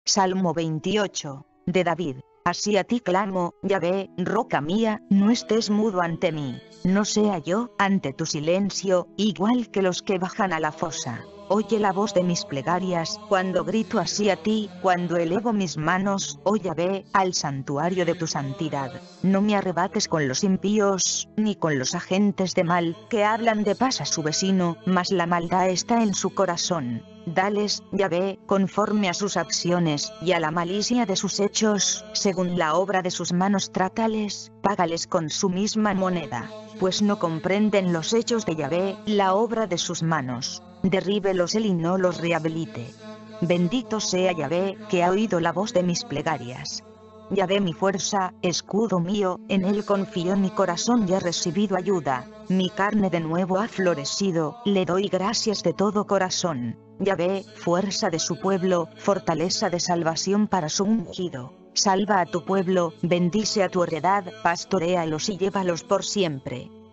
Salmo 28, de David. Así a ti clamo, Yahvé, roca mía, no estés mudo ante mí. No sea yo, ante tu silencio, igual que los que bajan a la fosa. Oye la voz de mis plegarias, cuando grito así a ti, cuando elevo mis manos, oh Yahvé, al santuario de tu santidad. No me arrebates con los impíos, ni con los agentes de mal, que hablan de paz a su vecino, mas la maldad está en su corazón. Dales, Yahvé, conforme a sus acciones, y a la malicia de sus hechos, según la obra de sus manos trátales, págales con su misma moneda. Pues no comprenden los hechos de Yahvé, la obra de sus manos. Derríbelos él y no los rehabilite. Bendito sea Yahvé, que ha oído la voz de mis plegarias. Yahvé mi fuerza, escudo mío, en él confío mi corazón y he recibido ayuda. Mi carne de nuevo ha florecido, le doy gracias de todo corazón. Yahvé, fuerza de su pueblo, fortaleza de salvación para su ungido. Salva a tu pueblo, bendice a tu heredad, pastoréalos y llévalos por siempre.